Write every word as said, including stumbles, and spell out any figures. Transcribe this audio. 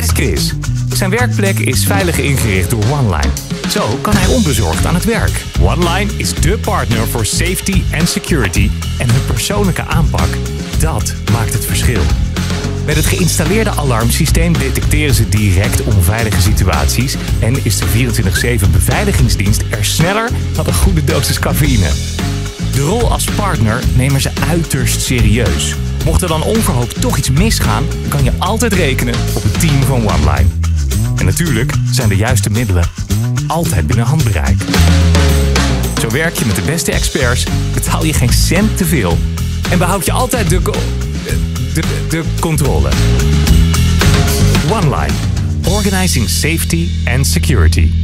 is Chris. Zijn werkplek is veilig ingericht door OneLine. Zo kan hij onbezorgd aan het werk. OneLine is dé partner voor safety en security en hun persoonlijke aanpak, dat maakt het verschil. Met het geïnstalleerde alarmsysteem detecteren ze direct onveilige situaties en is de vierentwintig zeven beveiligingsdienst er sneller dan een goede dosis cafeïne. De rol als partner nemen ze uiterst serieus. Mocht er dan onverhoopt toch iets misgaan, kan je altijd rekenen op het team van OneLine. En natuurlijk zijn de juiste middelen altijd binnen handbereik. Zo werk je met de beste experts, betaal je geen cent te veel en behoud je altijd de, de, de controle. OneLine. Organizing safety and security.